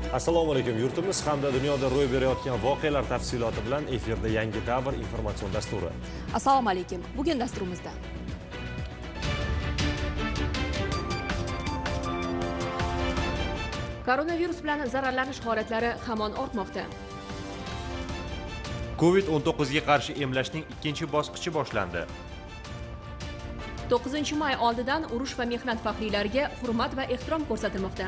Assalomu alaykum. Yurtimiz hamda dunyoda ro'y berayotgan voqealar tafsiloti bilan efirda Yangi Davr informatsion dasturi. Assalomu alaykum. Bugun dasturimizda koronavirus bilan zararlanish holatlari hamon ortmoqda. Covid-19 ga qarshi emlashning ikkinchi bosqichi boshlandi. 9 may oldidan urush va mehnat faxriylariga hurmat va ehtirom ko'rsatilmoqda.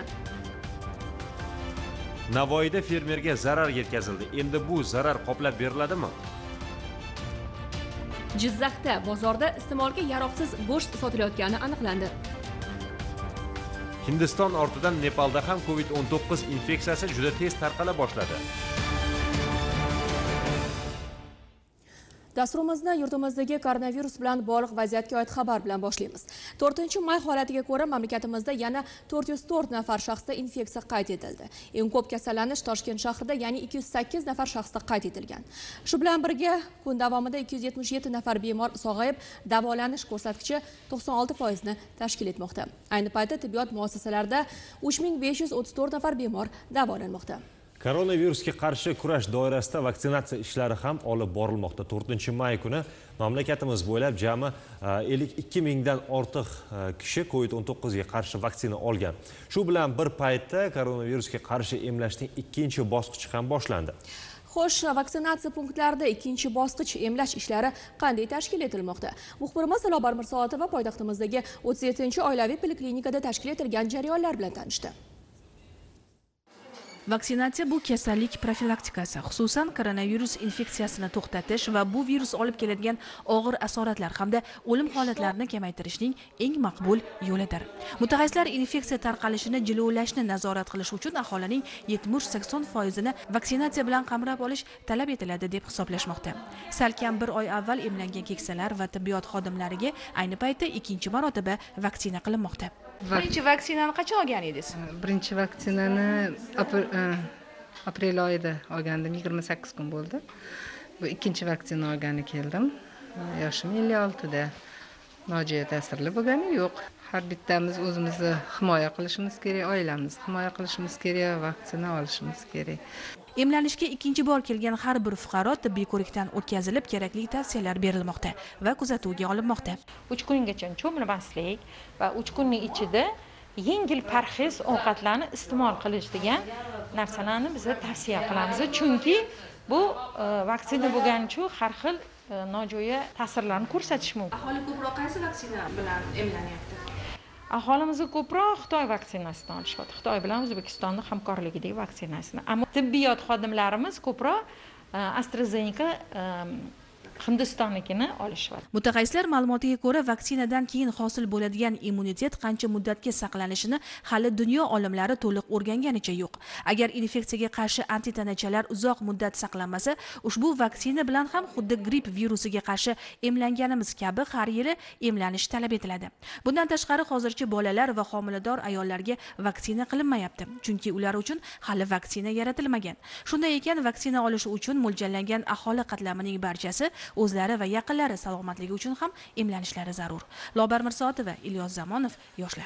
Navoiyda fermerga zarar yetkazildi. Endi bu zarar qoplab beriladimi? Jizzaxda bozorda iste'molga yaroqsiz go'sht sotilayotgani aniqlandi. Hindiston ortidan Nepalda ham Covid-19 infeksiyasi juda tez tarqala boshladi. Dasturimizni yurtimizdagi koronavirus bilan bog'liq vaziyatga oid xabar bilan boshlaymiz. 4-may holatiga ko'ra mamlakatimizda yana 404 nafar shaxsda infeksiya qayd etildi. Eng ko'p kasallanish Toshkent shahrida, ya'ni 208 nafar shaxsda qayd etilgan. Shu bilan birga kun davomida 277 nafar bemor sog'ayib, davolanish ko'rsatkichi 96% ni tashkil etmoqda. Ayni paytda tibbiyot muassasalarida 3534 nafar bemor davolanmoqda. Koronavirusga qarshi kurash doirasida vaksinatsiya ishlari ham olib borilmoqda. 4-may kuni mamlakatimiz bo'ylab jami 52 mingdan ortiq kishi Covid-19 ga qarshi vaksina olgan. Shu bilan bir paytda koronavirusga qarshi emlashning ikkinchi bosqichi ham boshlandi. Xo'sh, vaksinatsiya punktlarida ikkinchi bosqich emlash ishlari qanday tashkil etilmoqda? Muxbirimiz Lobar Mirsoatova poytaxtimizdagi 37-oilaviy poliklinikada tashkil etilgan jarayonlar bilan tanishdi. Vaksinatsiya bu kasallik profilaktikasi, xususan koronavirus infeksiyasini to'xtatish va bu virus olib keladigan og'ir asoratlar hamda o'lim holatlarini kamaytirishning eng maqbul yo'lidir. Mutaxassislar infeksiya tarqalishini jilovlashni nazorat qilish uchun aholining 70-80% ni vaksinatsiya bilan qamrab olish talab etiladi deb hisoblashmoqda. Salkam bir oy avval emlangan keksalar va tibbiyot xodimlariga ayni paytda ikkinchi marotaba vaksina qilinmoqda. Birinchi vaksinani qachon olgan edingiz? Birinchi vaksinani aprel oyida olgandim, 28 kun bo'ldi. Bu ikkinchi vaksina olgani keldim. Yoshim 56 da. Nojo'ya ta'sirli bo'lgani yo'q. Har bittamiz o'zimizni himoya qilishimiz kerak, oilamizni himoya qilishimiz kerak, vaksina olishimiz kerak. Emlanishga ikkinchi bor kelgan har bir fuqaro tibbiy ko'rikdan o'tkazilib, kerakli tavsiyalar berilmoqda va kuzatuvga olinmoqda. 3 kungacha cho'milmaslik va 3 kunning ichida yengil parhez ovqatlarni iste'mol qilish degan narsalarni biz tavsiya qilamiz. Chunki bu vaksina bo'lgani uchun har xil nojo'ya ta'sirlarni ko'rsatish mumkin. Aholi ko'proq qaysi vaksina bilan emlanyapti? Aholimiz ko'proq Xitoy vaksinasidan olishyapti. Xitoy bilan O'zbekistonning hamkorligidagi vaksinasini. Ammo tibbiyot xodimlarimiz ko'proq AstraZeneca Hindistonnikini olishadi. Mutaxassislar ma'lumotiga ko'ra, vaksinadan keyin hosil bo'ladigan immunitet qancha muddatga saqlanishini hali dunyo olimlari to'liq o'rganganicha yo'q. Agar infeksiyaga qarshi antitanachalar uzoq muddat saqlanmasa, ushbu vaksina bilan ham xuddi gripp virusiga qarshi emlanganimiz kabi har yili emlanish talab etiladi. Bundan tashqari hozircha bolalar va homilador ayollarga vaksina qilinmayapti, chunki ular uchun hali vaksina yaratilmagan. Shunday ekan, vaksina olishi uchun mo'ljallangan aholi qatlamining barchasi o'zlari va yaqinlari salomatligi uchun ham emlanishlari zarur. Lobar Mirsoatova, Ilyos Zamonov, yoshlar.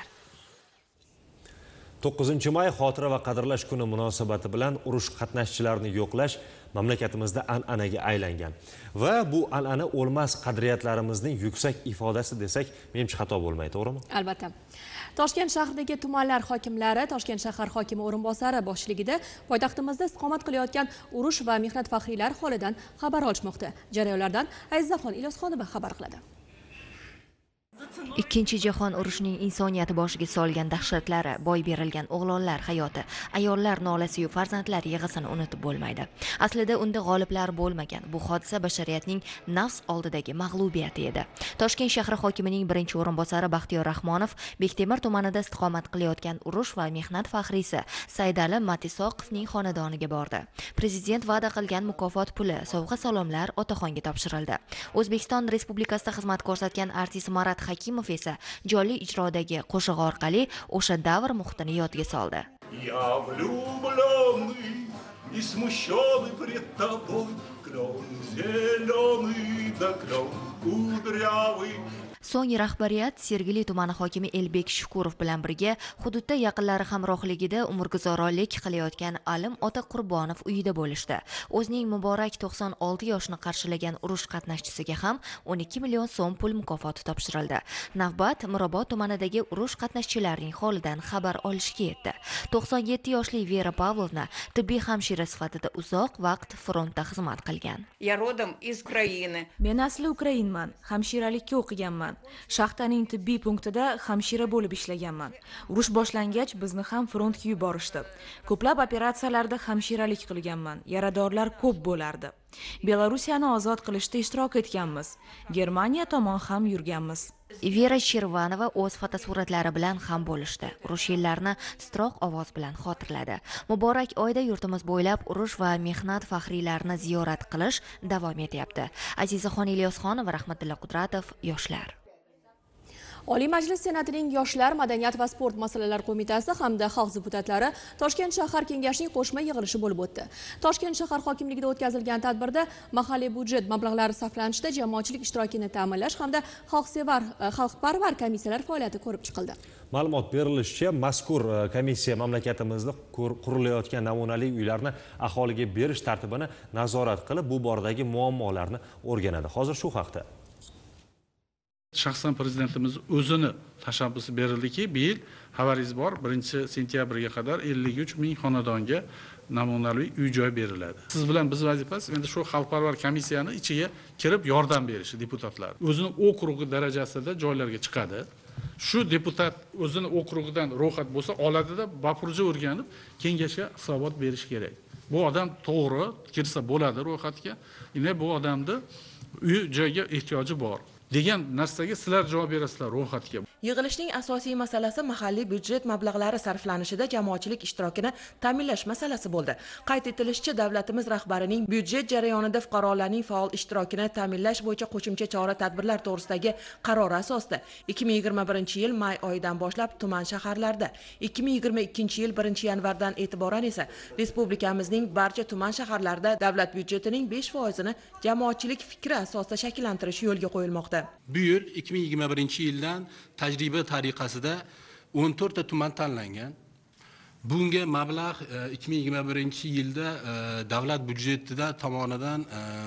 9-may xotira va qadrlash kuni munosabati bilan urush qatnashchilarini yo'qlash mamlakatimizda an'anaga aylangan. Va bu an'ana o'lmas qadriyatlarimizning yuksak ifodasi desak, menimcha xato bo'lmaydi, to'g'rimi? Albatta. Toshkent shahridagi tumanlar hokimlari, Toshkent shahar hokimi o'rinbosari boshchiligida poytaxtimizda istiqomat qilayotgan urush va mehnat faxriylari holidan xabar olishmoqda. Jarayonlardan Azizaxon Ilyosxonova xabar qiladi. Ikkinchi jahon urushining insoniyat boshiga solgan dahshatlari, boy berilgan o'g'lonlar hayoti, ayollar nolasi-yu farzandlar yig'isini unutib bo'lmaydi. Aslida unda g'oliblar bo'lmagan. Bu hodisa bashariyatning nafs oldidagi mag'lubiyati edi. Toshkent shahri hokimining birinchi o'rinbosari Baxtiyor Rahmonov Bektemir tumanida istiqomat qilayotgan urush va mehnat faxriysi Saidali Matisoqovning xonadoniga bordi. Prezident va'da qilgan mukofot puli, sovg'a-salomlar otaxonga topshirildi. O'zbekiston Respublikasida xizmat ko'rsatgan artist Marat Hakimov esa jonli ijrodagi qo'shiq orqali o'sha davr muhitini yodga soldi. Я влюбленный и смущенный пред тобой, клен зеленый да клен кудрявый. So'ng rahbariyat Sergeli tumani hokimi Elbek Shukurov bilan birga hududda yaqinlari hamrohligida umrguzaronlik qilayotgan Alim ota Qurbonov uyida bo'lishdi. O'zining muborak 96 yoshni qarshilagan urush qatnashchisiga ham 12 million so'm pul mukofoti topshirildi. Navbat Mirobod tumanidagi urush qatnashchilarining holidan xabar olishga yetdi. 97 yoshli Vera Pavlovna tibbiy hamshira sifatida uzoq vaqt frontda xizmat qilgan. Я родом из Украины. Men asli Ukrainman, hamshiralikka o'qiganman. Shaxtaning tibbiy punktida hamshira bo'lib ishlaganman. Urush boshlangach bizni ham frontga yuborishdi. Ko'plab operatsiyalarda hamshiralik qilganman. Yaradorlar ko'p bo'lardi. Belarusiyani ozod qilishda ishtirok etganmiz. Germaniya tomon ham yurganmiz. Vera Shervanova o'z fotosuratlari bilan ham bo'lishdi. Urush yillarini titroq ovoz bilan xotirladi. Muborak oyda yurtimiz bo'ylab urush va mehnat faxriylarini ziyorat qilish davom etyapti. Azizaxon Ilyosxonova, Rahmatilla Qudratov, yoshlar. Oliy Majlis Senatining Yoshlar, madaniyat va sport masalalari qo'mitasi hamda xalq deputatlari Toshkent shahar kengashining qo'shma yig'ilishi bo'lib o'tdi. Toshkent shahar hokimligida o'tkazilgan tadbirda mahalliy byudjet mablag'lari sarflanishida jamoatchilik ishtirokini ta'minlash hamda xalqparvar komissiyalar faoliyati ko'rib chiqildi. Ma'lumot berilishicha, mazkur komissiya mamlakatimizda qurilayotgan namunali uylarni aholiga berish tartibini nazorat qilib, bu boradagi muammolarni o'rganadi. Hozir shu haqda shaxsan prezidentimiz o'zini tashabbusi berildiki, bu yil xabaringiz bor, 1-sentyabrga qadar 53 ming xonadonga namunali uy-joy beriladi. Siz bilan biz vazifamiz endi shu xalqparvar komissiyani ichiga kirib yordam berishi deputatlar. O'zining okrugi darajasida joylarga chiqadi. Shu deputat o'zini okrugidan ro'yxat bo'lsa oladida bapurja o'rganib kengashga hisobot berish kerak. Bu odam to'g'ri kirsa bo'ladi ro'yxatga. Yine bu odamda uy joyga ehtiyoji bor degan narsaga sizlar javob berasizlar ro'yxatga. Yig'ilishning asosiy masalasi mahalliy byudjet mablag'lari sarflanishida jamoatchilik ishtirokini ta'minlash masalasi bo'ldi. Qayd etilishicha, davlatimiz rahbarining byudjet jarayonida fuqarolarning faol ishtirokini ta'minlash bo'yicha qo'shimcha chora-tadbirlar to'g'risidagi qarori asosida 2021-yil may oyidan boshlab tuman shaharlarda, 2022-yil 1-yanvardan e'tiboran esa respublikamizning barcha tuman shaharlarida davlat byudjetining 5%ni jamoatchilik fikri asosida shakllantirish yo'lga qo'yilmoqda. Bu yil 2021-yildan tajriba tariqasida 14 ta tuman tanlangan. Bunga mablag' 2021-yilda davlat byudjetida tomonidan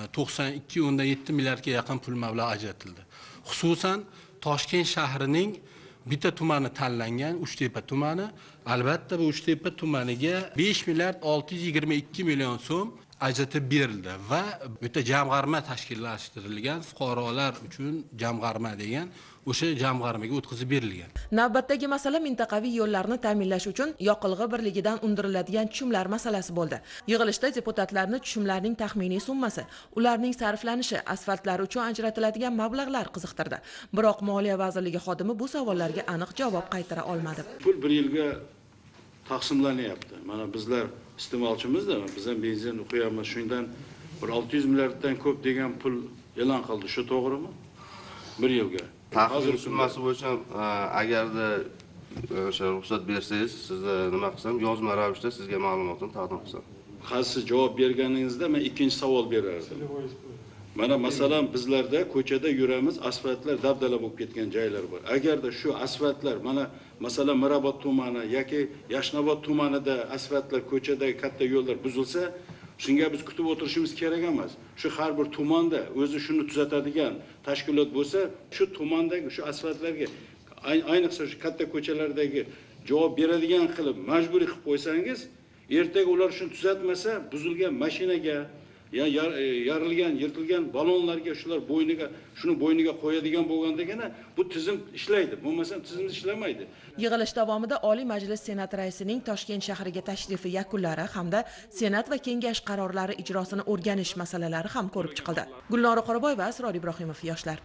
92.7 milliardga yaqin pul mablag' ajratildi. Xususan Toshkent shahrining bitta tumani tanlangan, Uchtepa tumani. Albatta bu Uchtepa tumaniga 5 milliard 622 million so'm ajratib berildi va o'ta jamg'arma tashkillashtirilgan, fuqarolar uchun jamg'arma degan o'sha jamg'armaga o'tkazib berilgan. Navbatdagi masala mintaqaviy yo'llarni ta'minlash uchun yoqilg'i birligidan undiriladigan tushumlar masalasi bo'ldi. Yig'ilishda deputatlarni tushumlarning taxminiy summasi, ularning sarflanishi, asfaltlar uchun ajratiladigan mablag'lar qiziqtirdi. Biroq Moliya vazirligi xodimi bu savollarga aniq javob qaytara olmadi. Pul bir yilga taqsimlanyapti. Mana bizlar iste'molchimizda, biz ham benzin qo'yamiz, shundan bir 600 milliarddan ko'p degan pul e'lon qildi. Shu to'g'rimi? Bir yilga. Hozir summasi bo'yicha agarda o'sha ruxsat bersangiz, sizga nima qilsam, yozma ravishda sizga ma'lumotni taqdim qilsam. Siz javob berganingizda men ikkinchi savol berardim. Mana masalan bizlarda ko'chada yuramiz, asfaltlar dabdala bo'lib ketgan joylar bor. Agarda shu asfaltlar mana masalan Mirobod tumani yoki Yashnobod tumanida asfaltlar, ko'chadagi katta yo'llar buzilsa, shunga biz kutib o'tirishimiz kerak emas. Shu har bir tumanda o'zi shuni tuzatadigan tashkilot bo'lsa, shu tumandagi shu asfaltlarga ayniqsa shu katta ko'chalardagi javob beradigan qilib majburiy qilib qo'ysangiz, ertaga ular shuni tuzatmasa, buzilgan mashinaga yarilgan, yirtilgan balonlarga shular shuni bo'yniga qo'yadigan bo'lgandagina bu tizim ishlaydi. Bo'lmasa tizim ishlamaydi. Yig'ilish davomida Oliy Majlis Senat raisining Toshkent shahriga tashrifi yakunlari hamda Senat va kengash qarorlari ijrosini o'rganish masalalari ham ko'rib chiqildi. Gulnora Qoraboyeva, Asror Ibrohimov, yoshlar.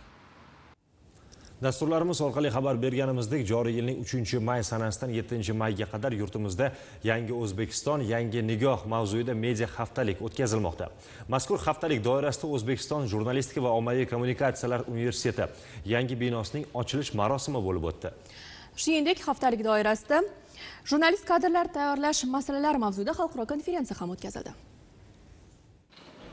Dasturlarimiz orqali xabar berganimizdek, joriy yilning 3-may sanasidan 7-mayga qadar yurtimizda Yangi O'zbekiston, yangi nigoh mavzuida media haftalik o'tkazilmoqda. Mazkur haftalik doirasida O'zbekiston Jurnalistika va ommaviy kommunikatsiyalar universiteti yangi binosining ochilish marosimi bo'lib o'tdi. Shuningdek, haftalik doirasida jurnalist kadrlar tayyorlash masalalari mavzuida xalqaro konferensiya ham o'tkazildi.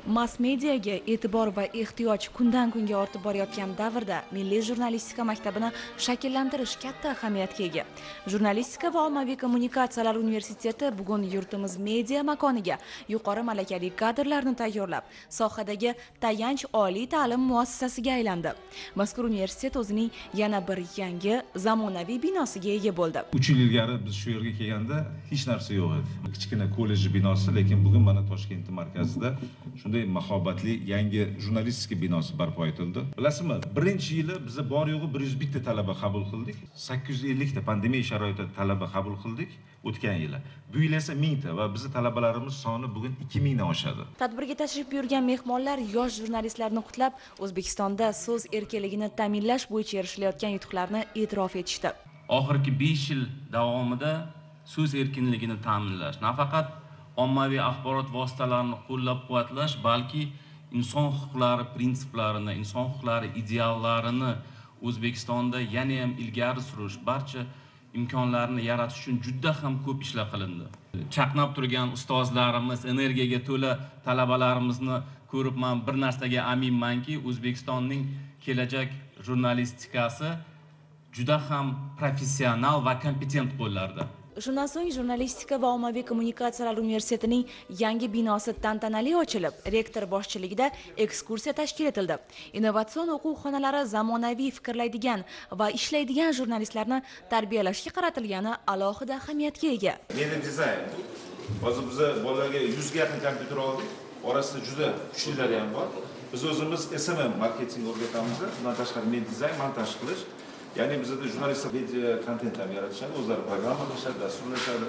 Mass mediaga e'tibor va ehtiyoj kundan kunga ortib borayotgan davrda Milliy jurnalistika maktabini shakllantirish katta ahamiyatga ega. Jurnalistika va ommaviy kommunikatsiyalar universiteti bugun yurtimiz media makoniga yuqori malakali kadrlarni tayyorlab, sohadagi tayanch oliy ta'lim muassasasiga aylandi. Mazkur universitet o'zining yana bir yangi zamonaviy binosiga ega bo'ldi. 3 yil ilgari biz shu yerga kelganda hech narsa yo'q edi. Kichkina kollej binosi, lekin bugun mana Toshkent markazida shunday mahobatli yangi jurnalistika binosi barpo etildi. Bilasizmi, birinchi yili biz bor yo'g'i 101 ta talaba qabul qildik. 850 ta pandemiya sharoitida talaba qabul qildik o'tgan yili. Bu yil esa 1000 ta va bizning talabalarimiz soni bugun 2000 dan oshadi. Tadbirga tashrif buyurgan mehmonlar yosh jurnalistlarni qutlab, O'zbekistonda so'z erkinligini ta'minlash bo'yicha erishilayotgan yutuqlarni e'tirof etishdi. Oxirgi 5 yil davomida so'z erkinligini ta'minlash, nafaqat ommaviy axborot vositalarini qo'llab-quvvatlash, balki inson huquqlari prinsiplarini, inson huquqlari ideallarini O'zbekistonda yana ham ilgari surish, barcha imkonlarni yaratish uchun juda ham ko'p ishlar qilindi. Chaqnab turgan ustozlarimiz, energiyaga to'la talabalarimizni ko'rib, men bir narsaga aminmanki, O'zbekistonning kelajak jurnalistikasi juda ham professional va kompetent qo'llarda. Shundan so'ng Jurnalistika va ommaviy kommunikatsiyalar universitetining yangi binosi tantanali ochilib, rektor boshchiligida ekskursiya tashkil etildi. Innovatsion o'quv xonalari zamonaviy fikrlaydigan va ishlaydigan jurnalistlarni tarbiyalashga qaratilgani alohida ahamiyatga ega. Media dizayn. Hozir biz bolalarga 100 ga yaqin kompyuter oldik. Orasida juda kuchlilari ham bor. Biz o'zimiz SMM marketing o'rgatamiz. Bundan tashqari media dizayn, montaj qilish. Ya'ni bizda jurnalistlar video kontent ham yaratishadi, o'zlari programmalashadi, dasturlashadi.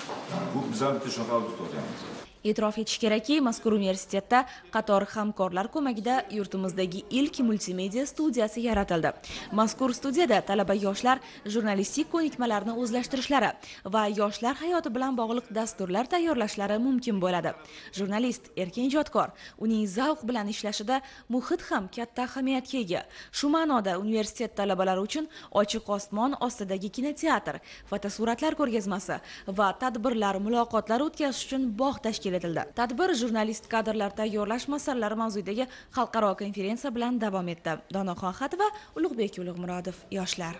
Bu bizning bitta shunaqa auditoriyamiz. E'tirof etish kerakki, mazkur universitetda qator hamkorlar ko'magida yurtimizdagi ilk multimedia studiyasi yaratildi. Mazkur studiyada talaba yoshlar jurnalistik ko'nikmalarni o'zlashtirishlari va yoshlar hayoti bilan bog'liq dasturlar tayyorlashlari mumkin bo'ladi. Jurnalist erkin ijodkor, uning zavq bilan ishlashida muhit ham katta ahamiyatga ega. Shu ma'noda universitet talabalari uchun ochiq osmon ostidagi kinoteatr, fotosuratlar ko'rgazmasi va tadbirlar, muloqotlar o'tkazish uchun bog' tashkil etildi. Tadbir jurnalist kadrlar tayyorlash masalalari mavzuidagi xalqaro konferensiya bilan davom etdi. Donaxon Xatova, Ulug'bek Ulug'murodov, yoshlar.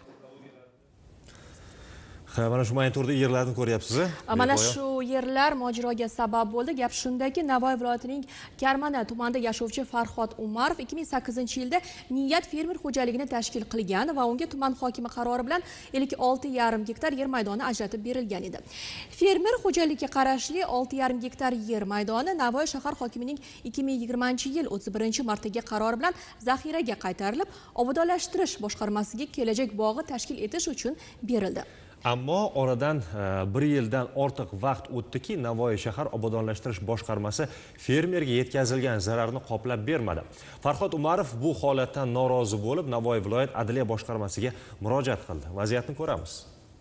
Mana shu turda yerlarni ko'ryapsiz. Mana shu yerlar mojaroga sabab bo'ldi. Gap shundaki, Navoiy viloyatining Karmana tumanida yashovchi Farhod Umarov 2008-yilda Niyat fermer xo'jaligini tashkil qilgan va unga tuman hokimi qarori bilan 56,5 gektar yer maydoni ajratib berilgan edi. Fermer xo'jaligiga qarashli 6,5 gektar yer maydoni Navoiy shahar hokimining 2020-yil 31-martdagi qarori bilan zaxiraga qaytarilib, obodonlashtirish boshqarmasiga kelajak bog'i tashkil etish uchun berildi. Ammo oradan 1 yildan ortiq vaqt o'tdiki, Navoiy shahar obodonlashtirish boshqarmasi fermerga yetkazilgan zararni qoplab bermadi. Farhod Umarov bu holatdan norozi bo'lib, Navoiy viloyat adliya boshqarmasiga murojaat qildi. Vaziyatni ko'ramiz.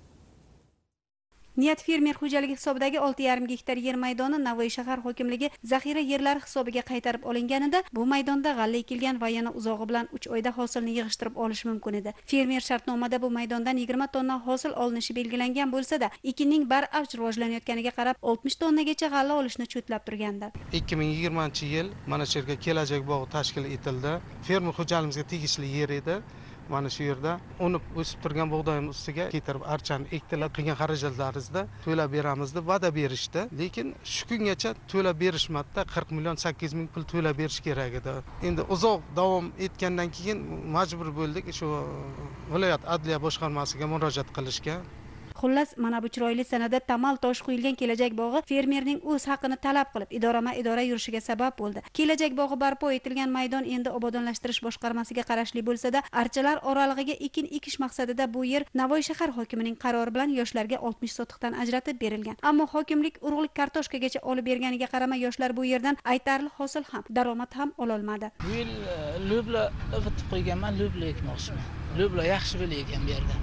Niyat fermer xo'jaligi hisobidagi 6,5 gektar yer maydoni Navoiy shahar hokimligi zaxira yerlari hisobiga qaytarib olinganida, bu maydonda g'alla ekilgan va yana uzog'i bilan 3 oyda hosilni yig'ishtirib olish mumkin edi. Fermer shartnomada bu maydondan 20 tonna hosil olinishi belgilangan bo'lsa-da, ekinning baravj rivojlanayotganiga qarab 60 tonnagacha g'alla olishni cho'tlab turgandi. 2020-yil mana shu yerga kelajak bog'i tashkil etildi. Fermer xo'jaligimizga tegishli yer edi. Mana shu yerda unib o'sib turgan bug'doyimiz ustiga keltirib archani ekdilar, qilgan xarajatlarimizda to'lab beramiz deb va'da berishdi. Lekin shu kungacha to'lab berishmadi. 40 million 800 ming pul to'lab berish kerak edi. Endi uzoq davom etgandan keyin majbur bo'ldik shu viloyat adliya boshqarmasiga murojaat qilishga. Xullas, mana bu chiroyli sanada tamal tosh qo'yilgan kelajak bog'i fermerning o'z haqqini talab qilib, idora yurishiga sabab bo'ldi. Kelajak bog'i barpo etilgan maydon endi obodonlashtirish boshqarmasiga qarashli bo'lsa-da, archalar oralig'iga ekin ekish maqsadida bu yer Navoiy shahar hokimining qarori bilan yoshlarga 60 sotiqdan ajratib berilgan. Ammo hokimlik urug'lik kartoshkagacha olib berganiga qaramay, yoshlar bu yerdan aytarli hosil ham, daromad ham ola olmadi. Bu yil lubla o'tib qo'yganman, lubla ekmoqchiman. Lubla yaxshi bo'lar ekan bu yerda.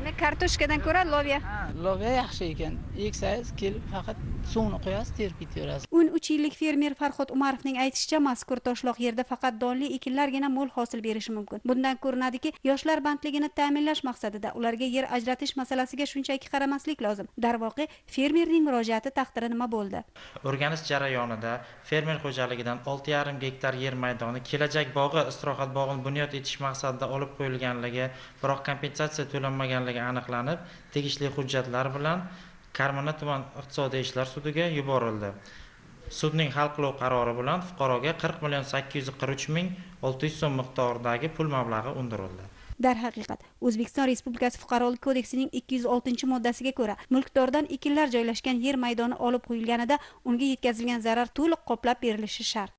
Demak, kartoshkadan ko'ra loviya. Loviya yaxshi ekan. Eksangiz kelib faqat suvni qo'yasiz, terib ketaverasiz. 13 yillik fermer Farhod Umarovning aytishicha, mazkur toshloq yerda faqat donli ekinlargina mo'l hosil berishi mumkin. Bundan ko'rinadiki, yoshlar bandligini ta'minlash maqsadida ularga yer ajratish masalasiga shunchaki qaramaslik lozim. Darvoqe, fermerning murojaati taqdiri nima bo'ldi? O'rganish jarayonida fermer xo'jaligidan 6,5 gektar yer maydoni kelajak bog'i, istirohat bog'ini bunyod etish maqsadida olib qo'yilganligi, biroq kompensatsiya to'lanmaganligi aniqlanib, tegishli hujjatlar bilan Karmana tuman iqtisodiy ishlar sudiga yuborildi. Sudning hal qiluv qarori bilan fuqaroga 40,843,600 so'm miqdoridagi pul mablag'i undirildi. Darhaqiqat, O'zbekiston Respublikasi Fuqarolik kodeksining 206-moddasiga ko'ra, mulkdordan ekinlar joylashgan yer maydoni olib qo'yilganida unga yetkazilgan zarar to'liq qoplab berilishi shart.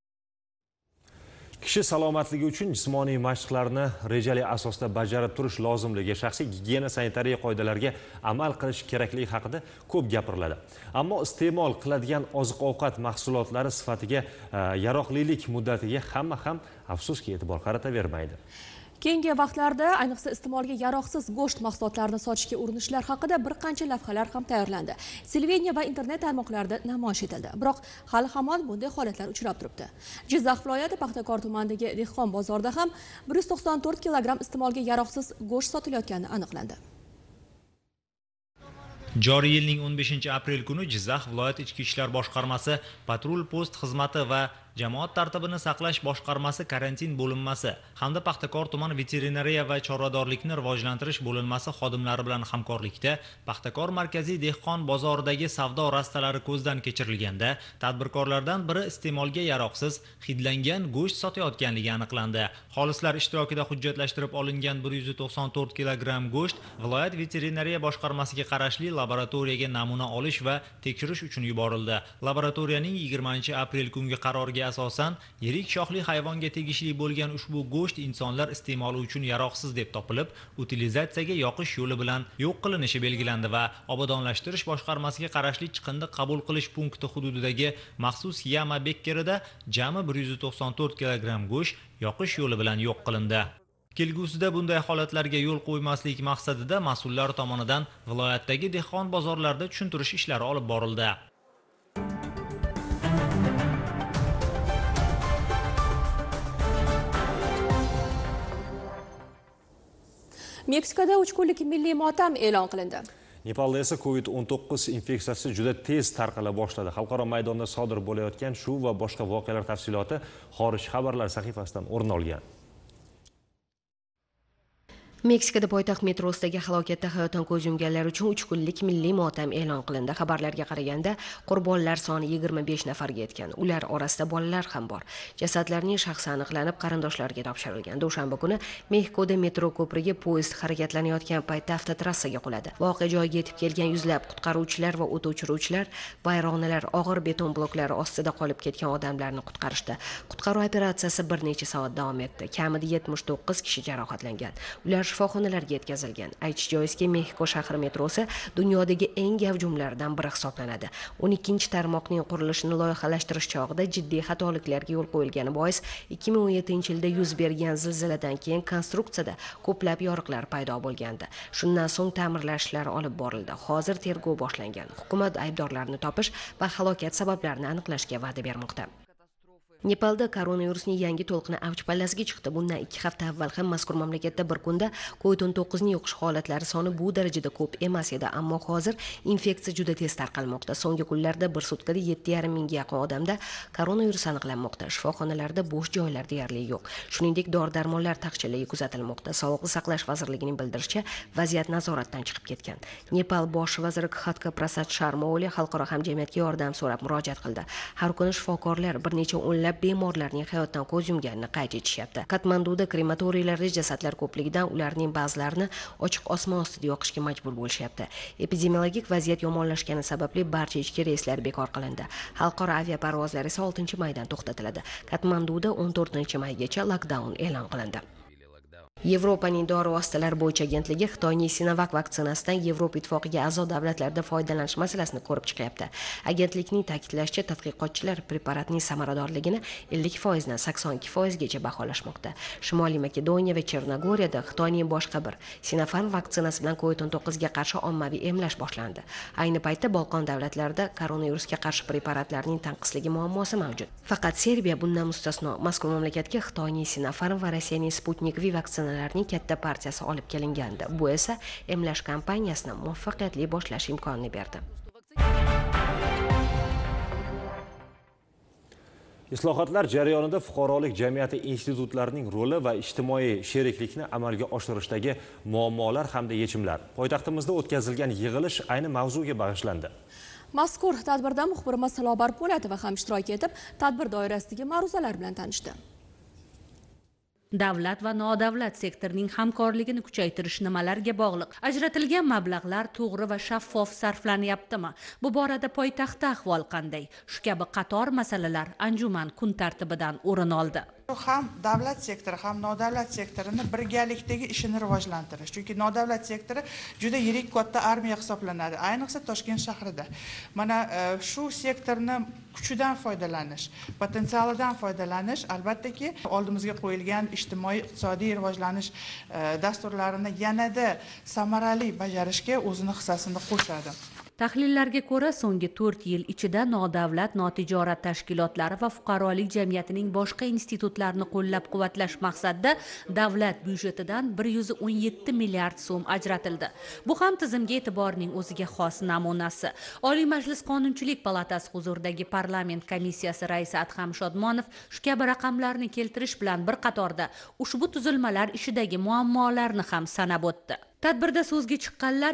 Kishi salomatligi uchun jismoniy mashqlarni rejali asosda bajarib turish lozimligi, shaxsiy gigiyena sanitariya qoidalariga amal qilish kerakligi haqida ko'p gapiriladi. Ammo iste'mol qiladigan oziq-ovqat mahsulotlari sifatiga, yaroqlilik muddatiga hamma ham afsuski e'tibor qaratavermaydi. Keyingi vaqtlarda ayniqsa iste'molga yaroqsiz go'sht mahsulotlarini sotishga urinishlar haqida bir qancha lavhalar ham tayyorlandi. Televideniya va internet tarmoqlarida namoyish etildi. Biroq hali hamon bunday holatlar uchrab turibdi. Jizzax viloyati Paxtakor tumanidagi dehqon bozorida ham 194 kilogramm iste'molga yaroqsiz go'sht sotilayotgani aniqlandi. Joriy yilning 15 aprel kuni Jizzax viloyat ichki ishlar boshqarmasi, patrul post xizmati va jamoat tartibini saqlash boshqarmasi karantin bo'linmasi hamda Paxtakor tuman veterinariya va chorvadorlikni rivojlantirish bo'linmasi xodimlari bilan hamkorlikda Paxtakor markaziy dehqon bozoridagi savdo rastalari ko'zdan kechirilganda tadbirkorlardan biri iste'molga yaroqsiz hidlangan go'sht sotayotganligi aniqlandi. Xolislar ishtirokida hujjatlashtirib olingan 194 kilogramm go'sht viloyat veterinariya boshqarmasiga qarashli laboratoriyaga namuna olish va tekshirish uchun yuborildi. Laboratoriyaning 20 aprel kungi qaroriga asosan yirik shoxli hayvonga tegishli bo'lgan ushbu go'sht insonlar iste'moli uchun yaroqsiz deb topilib, utilizatsiyaga yoqish yo'li bilan yo'q qilinishi belgilandi va obodonlashtirish boshqarmasiga qarashli chiqindi qabul qilish punkti hududidagi maxsus yama bekkerida jami 194 kilogramm go'sht yoqish yo'li bilan yo'q qilindi. Kelgusida bunday holatlarga yo'l qo'ymaslik maqsadida mas'ullar tomonidan viloyatdagi dehqon bozorlarida tushuntirish ishlari olib borildi. Meksikada 3 kunlik milliy motam e'lon qilindi. Nepalda esa COVID-19 infeksiyasi juda tez tarqala boshladi. Xalqaro maydonda sodir bo'layotgan shu va boshqa voqealar tafsiloti xorij xabarlar sahifasidan o'rin olgan. Meksikada poytaxt metrosidagi halokatda hayotdan ko'z yumganlar uchun 3 kunlik milliy motam e'lon qilindi. Xabarlarga qaraganda, qurbonlar soni 25 nafarga yetgan. Ular orasida bolalar ham bor. Jasadlarning shaxsi aniqlanib, qarindoshlariga topshirilgan. Dushanba kuni Mexikoda metro ko'prigi poyezd harakatlanayotgan paytda avtotrassaga quladi. Voqea joyiga yetib kelgan yuzlab qutqaruvchilar va o't o'chiruvchilar vayronalar, og'ir beton bloklari ostida qolib ketgan odamlarni qutqarishdi. Qutqaruv operatsiyasi bir necha soat davom etdi. Kamida 79 kishi jarohatlangan. Ular shifoxonalarga yetkazilgan. Aytish joizki, Mexiko shahri metrosi dunyodagi eng gavjumlardan biri hisoblanadi. 12-tarmoqning qurilishini loyihalashtirish chog'ida jiddiy xatoliklarga yo'l qo'yilgani bois 2017-yilda yuz bergan zilziladan keyin konstruksiyada ko'plab yoriqlar paydo bo'lgandi. Shundan so'ng ta'mirlash ishlari olib borildi. Hozir tergov boshlangan. Hukumat aybdorlarni topish va halokat sabablarini aniqlashga va'da bermoqda. Nepalda koronavirusning yangi to'lqini avj pallasiga chiqdi. Bundan 2 hafta avval ham mazkur mamlakatda bir kunda COVID-19 ning yuqish holatlari soni bu darajada ko'p emas edi, ammo hozir infeksiya juda tez tarqalmoqda. So'nggi kunlarda bir sutkada 7,5 mingga yaqin odamda koronavirus aniqlanmoqda. Shifoxonalarda bo'sh joylar deyarli yo'q. Shuningdek, dori-darmonlar taqchilligi kuzatilmoqda. Sog'liqni saqlash vazirligining bildirishicha, vaziyat nazoratdan chiqib ketgan. Nepal bosh vaziri Khatka Prasad Sharma Oli xalqaro hamjamiyatga yordam so'rab murojaat qildi. Har kuni shifokorlar bir necha o'nlab bemorlarning hayotdan ko'z yumganini qayd etishyapti. Katmanduda krematoriylarda jasadlar ko'pligidan ularning ba'zilarini ochiq osmon ostida yoqishga majbur bo'lishyapti. Epidemiologik vaziyat yomonlashgani sababli barcha ichki reyslar bekor qilindi. Xalqaro aviaparvozlar esa 6 maydan to'xtatiladi. Katmanduda 14 maygacha lockdown e'lon qilindi. Yevropaning dori vositalari bo'yicha agentligi Xitoyning Sinovac vaksinasidan Yevropa ittifoqiga a'zo davlatlarda foydalanish masalasini ko'rib chiqyapti. Agentlikning ta'kidlashicha, tadqiqotchilar preparatning samaradorligini 50% dan 82% gacha baholashmoqda. Shimoliy Makedoniya va Chernogoriyada Xitoyning boshqa bir Sinopharm vaksinasi bilan COVID-19 ga qarshi ommaviy emlash boshlandi. Ayni paytda Bolqon davlatlarida koronavirusga qarshi preparatlarning tanqisligi muammosi mavjud. Faqat Serbiya bundan mustasno. Mazkur mamlakatga Xitoyning Sinopharm va Rossiyaning Sputnik V vaksinalarning katta partiyasi olib kelingandi. Bu esa emlash kampaniyasini muvaffaqiyatli boshlash imkonini berdi. Islohotlar jarayonida fuqarolik jamiyati institutlarining roli va ijtimoiy sheriklikni amalga oshirishdagi muammolar hamda yechimlar. Poytaxtimizda o'tkazilgan yig'ilish ayni mavzuga bag'ishlandi. Mazkur tadbirda muxbirimiz Lobar Po'latova ham ishtirok etib, tadbir doirasidagi ma'ruzalar bilan tanishdi. Davlat va nodavlat sektorning hamkorligini kuchaytirish nimalarga bog'liq? Ajratilgan mablag'lar to'g'ri va shaffof sarflanyaptimi? Bu borada poytaxtda ahvol qanday? Shu kabi qator masalalar anjuman kun tartibidan o'rin oldi. Ham davlat sektori ham nodavlat sektorini birgalikdagi ishini rivojlantirish. Chunki nodavlat sektori juda yirik katta armiya hisoblanadi, ayniqsa Toshkent shahrida. Mana shu sektorni kuchidan foydalanish, potensialidan foydalanish albattaki oldimizga qo'yilgan ijtimoiy iqtisodiy rivojlanish dasturlarini yanada samarali bajarishga o'zini hissasini qo'shadi. Tahlillarga ko'ra, so'nggi 4 yil ichida nodavlat, notijorat tashkilotlari va fuqarolik jamiyatining boshqa institutlarini qo'llab-quvvatlash maqsadida davlat byudjetidan 117 milliard so'm ajratildi. Bu ham tizimga e'tiborning o'ziga xos namunasi. Oliy Majlis Qonunchilik palatasi huzuridagi parlament komissiyasi raisi Adham Shodmonov shu kabi raqamlarni keltirish bilan bir qatorda ushbu tuzilmalar ishidagi muammolarni ham sanab o'tdi. Tadbirda so'zga chiqqanlar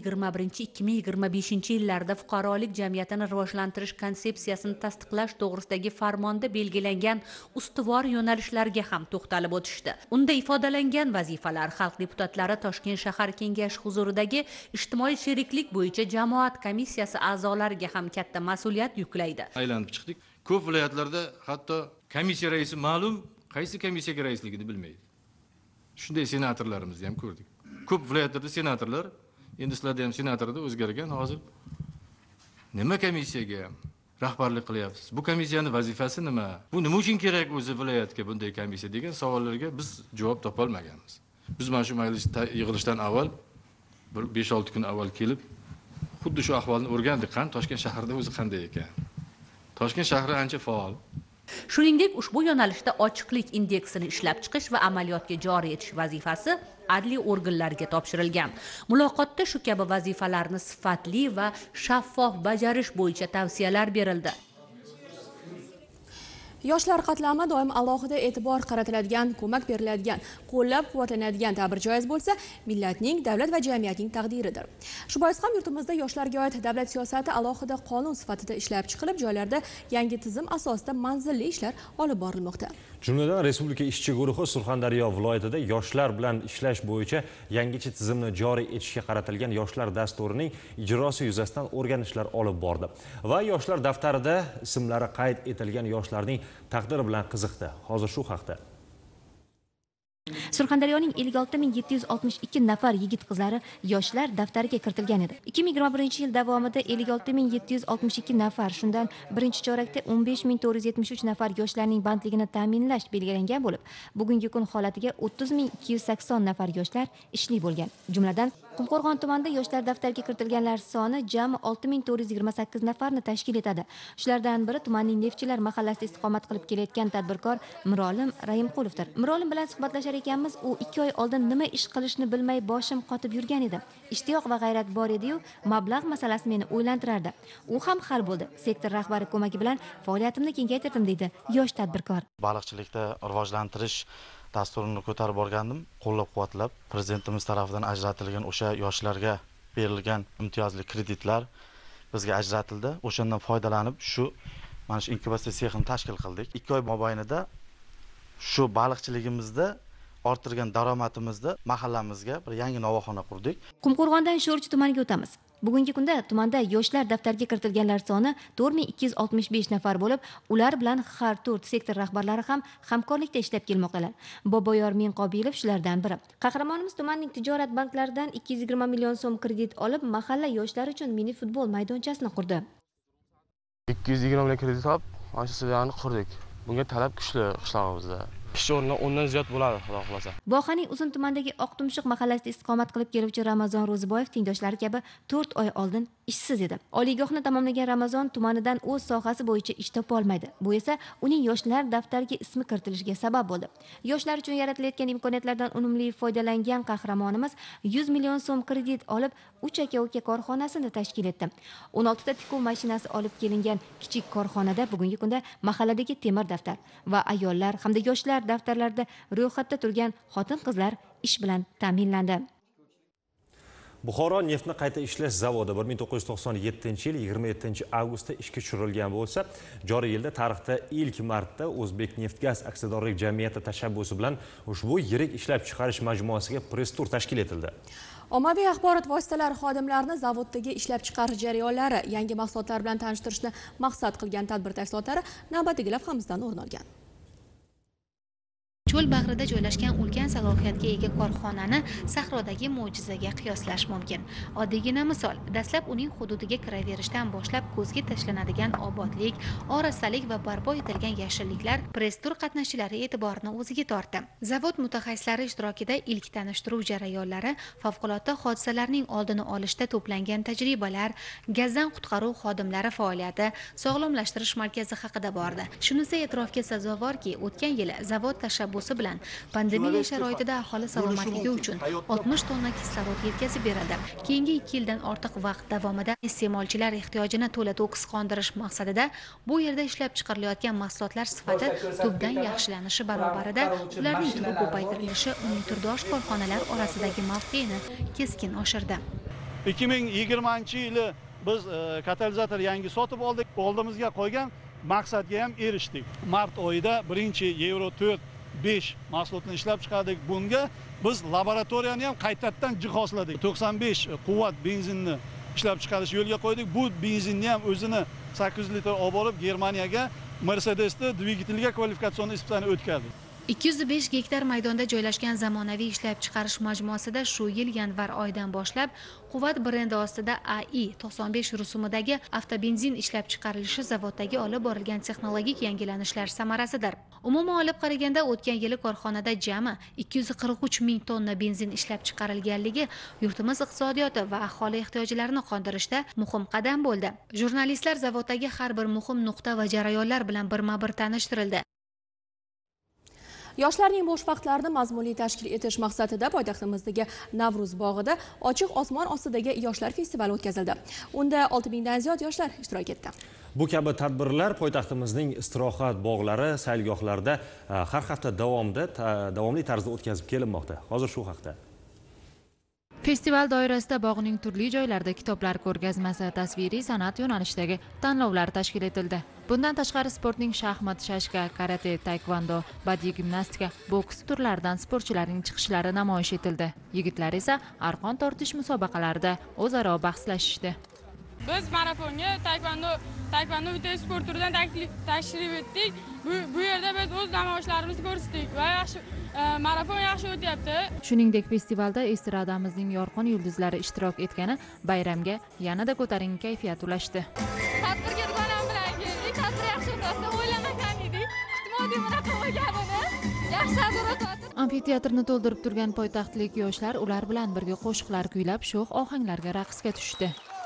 2021-2025 yillarda fuqarolik jamiyatini rivojlantirish konsepsiyasini tasdiqlash to'g'risidagi farmonda belgilangan ustuvor yo'nalishlarga ham to'xtalib o'tishdi. Unda ifodalangan vazifalar xalq deputatlari Toshkent shahar kengashi huzuridagi ijtimoiy sheriklik bo'yicha jamoat komissiyasi a'zolariga ham katta mas'uliyat yuklaydi. Aylanib chiqdik. Ko'p viloyatlarda hatto komissiya raisi ma'lum, qaysi komissiyaga raisligini bilmaydi. Shunday senatorlarimizni ham ko'rdik. Ko'p viloyatlarda senatorlar, endi sizlarda ham senatorda o'zgargan, hozir nima komissiyaga rahbarlik qilyapsiz? Bu komissiyaning vazifasi nima? Bu nima uchun kerak o'zi viloyatga bunday komissiya degan savollarga biz javob topa olmaganmiz. Biz mana shu majlis yig'ilishdan avval 5-6 kun avval kelib, xuddi shu ahvolni o'rgandik. Toshkent shahrida o'zi qanday ekan? Toshkent shahri ancha faol. Shuningdek, ushbu yo'nalishda ochiqlik indeksini ishlab chiqish va amaliyotga joriy etish vazifasi adliy organlarga topshirilgan. Muloqotda shu kabi vazifalarni sifatli va shaffof bajarish bo'yicha tavsiyalar berildi. Yoshlar qatlami doim alohida e'tibor qaratiladigan, ko'mak beriladigan, qo'llab-quvvatlanadigan tabir joiz bo'lsa, millatning, davlat va jamiyatning taqdiridir. Shu bois ham yurtimizda yoshlarga oid davlat siyosati alohida qonun sifatida ishlab chiqilib, joylarda yangi tizim asosida manzilli ishlar olib borilmoqda. Jumladan, Respublika ishchi guruhi Surxondaryo viloyatida yoshlar bilan ishlash bo'yicha yangicha tizimni joriy etishga qaratilgan yoshlar dasturining ijrosi yuzasidan o'rganishlar olib bordi va yoshlar daftarida ismlari qayd etilgan yoshlarning taqdiri bilan qiziqdi. Hozir shu haqda. Surxondaryoning 56.762 nafar yigit-qizlari yoshlar daftariga kiritilgan edi. 2021 yil davomida 56.762 nafar, shundan birinchi chorakda 15.473 nafar yoshlarning bandligini ta'minlash belgilangan bo'lib, bugungi kun holatiga 30.280 nafar yoshlar ishli bo'lgan. Jumladan, Qumqo'rg'on tumanida yoshlar daftariga kiritilganlar soni jami 6.428 nafarni tashkil etadi. Shulardan biri tumanning Neftchilar mahallasida istiqomat qilib kelayotgan tadbirkor Mirolim Rahimqulovdir. Mirolim bilan suhbatlashar ekanmiz, u 2 oy oldin nima ish qilishni bilmay boshim qotib yurgan edi. Ishtiyoq va g'ayrat bor edi-yu, mablag' masalasi meni o'ylantirardi. U ham hal bo'ldi. Sektor rahbari ko'magi bilan faoliyatimni kengaytirdim deydi yosh tadbirkor. Baliqchilikda rivojlantirish dasturini ko'tarib borgandim, qo'llab-quvvatlab prezidentimiz tomonidan ajratilgan o'sha yoshlarga berilgan imtiyozli kreditlar bizga ajratildi. O'shandan foydalanib shu mana shu inkubatsiya sexini tashkil qildik. 2 oy mobaynida shu baliqchiligimizda orttirgan daromadimizda mahallamizga bir yangi navoxona qurdik. Qumqo'rg'ondan Sho'rchi tumaniga o'tamiz. Bugungi kunda tumanda yoshlar daftariga kiritilganlar soni 4265 nafar bo'lib, ular bilan har 4 sektor rahbarlari ham hamkorlikda ishlab kelmoqdalar. Boboyor Minqobilov shulardan biri. Qahramonimiz tumanning tijorat banklaridan 220 million so'm kredit olib, mahalla yoshlari uchun mini futbol maydonchasini qurdi. 220 million kredit olib, mana shu stadionni qurdik. Bunga talab kuchli qishlog'imizda. Ish o'rni 10 dan ziyod bo'ladi, xudo xolasa. Vohaning Uzun tumanidagi Oqtumshuq mahallasida istiqomat qilib keluvchi Ramazon Ro'ziboyev tengdoshlari kabi 4 oy oldin ishsiz edi. Oliygohni tamomlagan Ramazon tumanidan o'z sohasi bo'yicha ish topa olmaydi. Bu esa uning yoshlar daftariga ismi kiritilishiga sabab bo'ldi. Yoshlar uchun yaratilayotgan imkoniyatlardan unumli foydalangan qahramonimiz 100 million so'm kredit olib, 3 aka-uka korxonasini tashkil etdi. 16 ta tikuv mashinasi olib kelingan kichik korxonada bugungi kunda mahalladagi temir daftar va ayollar hamda yoshlar daftarlarda ro'yxatda turgan xotin-qizlar ish bilan ta'minlandi. Buxoro neftni qayta ishlash zavodi 1997 yil 27 avgustda ishga tushirilgan bo'lsa, joriy yilda tarixda ilk marta O'zbek Neftgaz aksiyadorlik jamiyati tashabbusi bilan ushbu yirik ishlab chiqarish majmuasiga press-tur tashkil etildi. Ommaviy axborot vositalari xodimlarini zavoddagi ishlab chiqarish jarayonlari, yangi mahsulotlar bilan tanishtirishni maqsad qilgan tadbir tafsilotlari navbatdagi lavhamizdan o'rin olgan. Cho'l bag'rida joylashgan ulkan salohiyatga ega korxonani sahrodagi mo'jizaga qiyoslash mumkin. Oddiygina misol, dastlab uning hududiga kiraverishdan boshlab ko'zga tashlanadigan obodlik, orastalik va barpo etilgan yashilliklar press-tur qatnashchilari e'tiborini o'ziga tortdi. Zavod mutaxassislari ishtirokida ilk tanishtiruv jarayonlari, favqulodda hodisalarning oldini olishda to'plangan tajribalar, gazdan qutqaruv xodimlari faoliyati, sog'lomlashtirish markazi haqida bordi. Shunisi e'tirofga sazovorki, o'tgan yili zavod tashabbusi bilan pandemiya sharoitida aholi salomatligi uchun 60 tonna kislorod yetkazib berildi. Keyingi 2 yildan ortiq vaqt davomida iste'molchilar ehtiyojini to'la to'kis qondirish maqsadida bu yerda ishlab chiqarilayotgan mahsulotlar sifati tubdan yaxshilanishi barobarida ularning tubi ko'paytirilishi uning turdosh korxonalar orasidagi mavqeini keskin oshirdi. 2020-yili biz katalizator yangi sotib oldik. Oldimizga qo'ygan maqsadga ham erishdik. Mart oyida 1/Euro 4-5 mahsulotni ishlab chiqardik. Bunga biz laboratoriyani ham qaytadan jihozladik. 95 quvvat benzinni ishlab chiqarish yo'lga qo'ydik. Bu benzinni ham o'zini 800 litr olib borib Germaniyaga Mercedes'da dvigatelga kvalifikatsiyon isituvdan o'tkazdik. 205 gektar maydonda joylashgan zamonaviy ishlab chiqarish majmuasida shu yil yanvar oyidan boshlab quvvat brendi ostida AI 95 rusumidagi avtobenzin ishlab chiqarilishi zavoddagi olib borilgan texnologik yangilanishlar samarasidir. Umuman olib qaraganda o'tgan yili korxonada jami 243 ming tonna benzin ishlab chiqarilganligi yurtimiz iqtisodiyoti va aholi ehtiyojlarini qondirishda muhim qadam bo'ldi. Jurnalistlar zavoddagi har bir muhim nuqta va jarayonlar bilan birma-bir tanishtirildi. Yoshlarning bo'sh vaqtlarini mazmunli tashkil etish maqsadida poytaxtimizdagi Navruz bog'ida ochiq osmon ostidagi yoshlar festivali o'tkazildi. Unda 6000 dan ziyod yoshlar ishtirok etdi. Bu kabi tadbirlar poytaxtimizning istirohat bog'lari, saylgohlarida har hafta davomli tarzda o'tkazib kelinmoqda. Hozir shu haqda. Festival doirasida bog'ning turli joylarida kitoblar ko'rgazmasi, tasviriy san'at yo'nalishidagi tanlovlar tashkil etildi. Bundan tashqari sportning shaxmat, shashka, karate, taekvondo, badiiy gimnastika, boks turlaridan sportchilarning chiqishlari namoyish etildi. Yigitlar esa arqon tortish musobaqalarida o'zaro bahslashishdi. Biz marafonga taekvondo bitta sport turidan tashrif etdik. Bu yerda biz o'z namoyishlarimizni ko'rsatdik va marafon yaxshi o'tyapti. Shuningdek, festivalda estradamizning yorqin yulduzlari ishtirok etgani bayramga yanada ko'tarinki kayfiyat ulashdi. Tadbirga dugonam bilan keldik. Tadbir yaxshi o'tdi. O'ylamagan edik. Kutmadik bunaqa bo'lganini. Yaxshi tadbir o'tdi. Amfiteatrni to'ldirib turgan poytaxtlik yoshlar ular bilan birga qo'shiqlar kuylab, sho'x ohanglarga raqsga tushdi.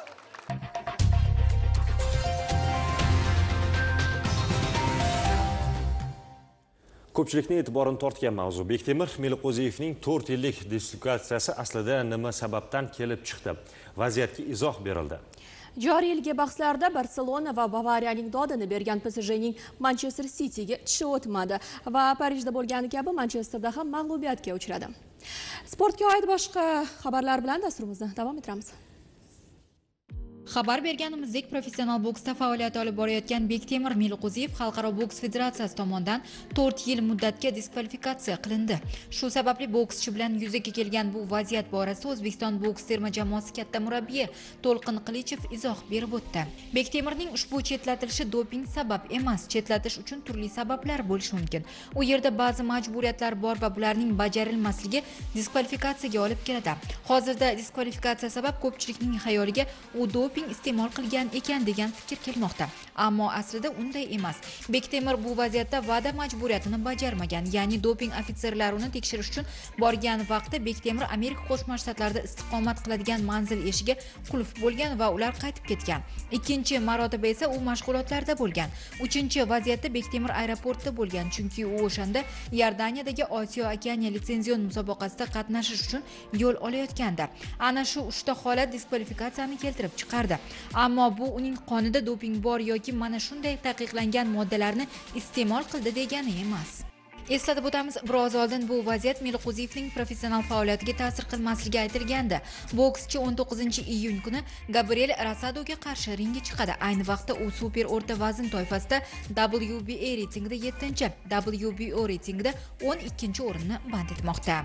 Ko'pchilikning e'tiborini tortgan mavzu Bektemir Meliqo'ziyevning 4 yillik diskvalifikatsiyasi aslida nima sababdan kelib chiqdi? Vaziyatga izoh berildi. Joriy yilgi bahslarda Barselona va Bavariyaning dodini bergan PSJning Manchester Cityga tishi o'tmadi va Parijda bo'lgani kabi Manchesterda ham mag'lubiyatga uchradi. Sportga oid boshqa xabarlar bilan dasturimizni davom ettiramiz. Xabar berganimizdek, professional boksda faoliyat olib borayotgan Bektemir Meliqo'ziyev Xalqaro boks federatsiyasi tomonidan 4 yil muddatga diskvalifikatsiya qilindi. Shu sababli bokschi bilan yuzaga kelgan bu vaziyat borasida O'zbekiston boks terma jamoasi katta murabbiyi To'lqin Qilichev izoh berib o'tdi. Bektemirning ushbu chetlatilishi doping sabab emas, chetlatish uchun turli sabablar bo'lishi mumkin. U yerda ba'zi majburiyatlar bor va bularning bajarilmasligi diskvalifikatsiyaga olib keladi. Hozirda diskvalifikatsiya sabab ko'pchilikning xayoliga u doping iste'mol qilgan ekan degan fikr kelmoqda. Ammo aslida unday emas. Bektemir bu vaziyatda va'da majburiyatini bajarmagan, ya'ni doping ofitserlari uni tekshirish uchun borgan vaqtda Bektemir Amerika Qo'shma Shtatlarida istiqomat qiladigan manzil eshigi qulf bo'lgan va ular qaytib ketgan. Ikkinchi marotaba esa u mashg'ulotlarda bo'lgan. Uchinchi vaziyatda Bektemir aeroportda bo'lgan, chunki u o'shanda Iordaniyadagi Osiyo Okeaniya litsenzion musobaqasida qatnashish uchun yo'l olayotgandi. Ana shu 3 ta holat diskvalifikatsiyani keltirib chiqardi. Ammo bu uning qonida doping bor yoki mana shunday taqiqlangan moddalarni iste'mol qildi degani emas. Eslatib o'tamiz, biroz oldin bu vaziyat Meliqo'ziyevning professional faoliyatiga ta'sir qilmasligi aytilgandi. Bokschi 19-iyun kuni Gabriel Rasadoga qarshi ringga chiqadi. Ayni vaqtda u super o'rta vazn toifasida WBA reytingida 7-chi, WBO reytingida 12-o'rinni band etmoqda.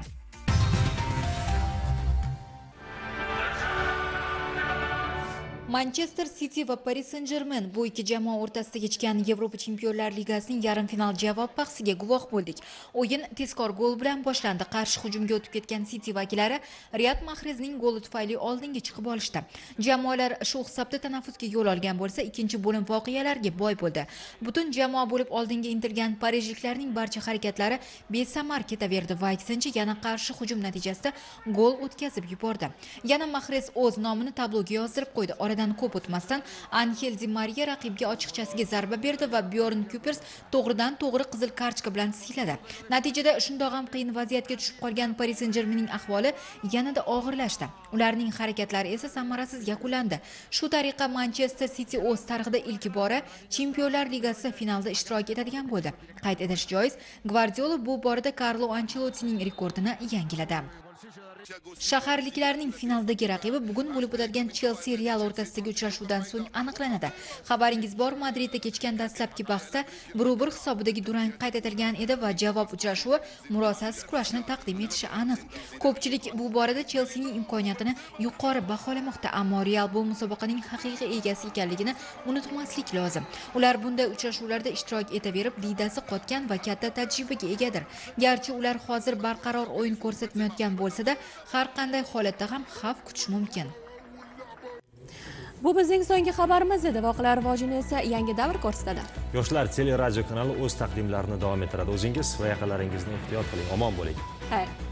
Manchester City va Paris Saint-Germain bu ikki jamoa o'rtasida kechgan Yevropa Chempionlar Ligasining yarim final javob bahsiga guvoh bo'ldik. O'yin tezkor gol bilan boshlandi. Qarshi hujumga o'tib ketgan City vakillari Riyad Mahrezning goli tufayli oldinga chiqib olishdi. Jamoalar shu hisobda tanaffusga yo'l olgan bo'lsa, ikkinchi bo'lim voqealarga boy bo'ldi. Butun jamoa bo'lib oldinga intilgan parijliklarning barcha harakatlari besamar ketaverdi va aksincha yana qarshi hujum natijasida gol o'tkazib yubordi. Yana Mahrez o'z nomini tabloga yozdirib qo'ydi. Ko'p o'tmasdan Angel Di Maria raqibga ochiqchasiga zarba berdi va Bjorn Kuipers to'g'ridan-to'g'ri qizil kartochka bilan siyladi. Natijada shundoq ham qiyin vaziyatga tushib qolgan Paris Saint-Germainning ahvoli yanada og'irlashdi. Ularning harakatlari esa samarasiz yakunlandi. Shu tariqa Manchester City o'z tarixida ilk bora Chempionlar Ligasida finalda ishtirok etadigan bo'ldi. Qayd etish joiz, Gvardiola bu borada Carlo Ancelottining rekordini yangiladi. Shaharliklarning finaldagi raqibi bugun bo'lib o'tadigan Chelsea Real o'rtasidagi uchrashuvdan so'ng aniqlanadi. Xabaringiz bor, Madridda kechgan dastlabki bahsda 1-1 hisobidagi durang qayd etilgan edi va javob uchrashuvi murosasiz kurashni taqdim etishi aniq. Ko'pchilik bu borada Chelseaning imkoniyatini yuqori baholamoqda, ammo Real bu musobaqaning haqiqiy egasi ekanligini unutmaslik lozim. Ular bunday uchrashuvlarda ishtirok etaverib, diydasi qotgan va katta tajribaga egadir. Garchi ular hozir barqaror o'yin ko'rsatmayotgan bo'lsa-da, har qanday holatda ham xavf kutish mumkin. Bu bizning so'nggi xabarimiz edi. Voqealar rivojini esa Yangi Davr ko'rsatadi. Yoshlar teleradio kanali o'z taqdimlarini davom ettiradi. O'zingiz va yaqinlaringizni ehtiyot qiling. Omon bo'ling. Xayr.